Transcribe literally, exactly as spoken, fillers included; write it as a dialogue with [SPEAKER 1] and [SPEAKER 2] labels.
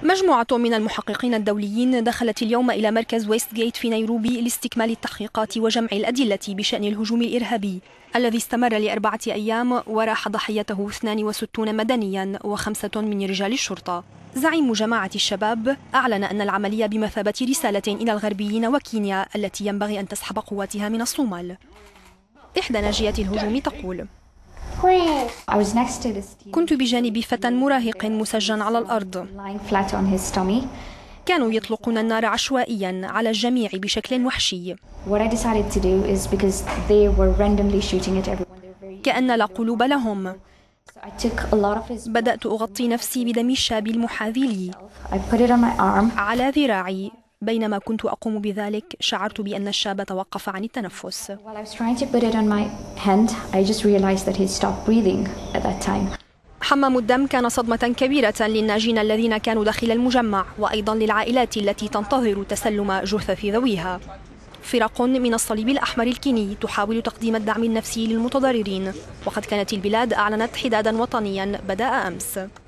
[SPEAKER 1] مجموعة من المحققين الدوليين دخلت اليوم إلى مركز ويست جيت في نيروبي لاستكمال التحقيقات وجمع الأدلة بشأن الهجوم الإرهابي الذي استمر لأربعة أيام وراح ضحيته اثنان وستون مدنيا وخمسة من رجال الشرطة. زعيم جماعة الشباب أعلن أن العملية بمثابة رسالة إلى الغربيين وكينيا التي ينبغي أن تسحب قواتها من الصومال. إحدى ناجيات الهجوم تقول: كنت بجانب فتى مراهق مسجن على الأرض. كانوا يطلقون النار عشوائيا على الجميع بشكل وحشي، كأن لا قلوب لهم. بدأت أغطي نفسي بدم الشاب المحاذي لي على ذراعي. بينما كنت أقوم بذلك شعرت بأن الشاب توقف عن التنفس. حمام الدم كان صدمة كبيرة للناجين الذين كانوا داخل المجمع، وأيضا للعائلات التي تنتظر تسلم جثث ذويها. فرق من الصليب الأحمر الكيني تحاول تقديم الدعم النفسي للمتضررين، وقد كانت البلاد أعلنت حدادا وطنيا بدأ أمس.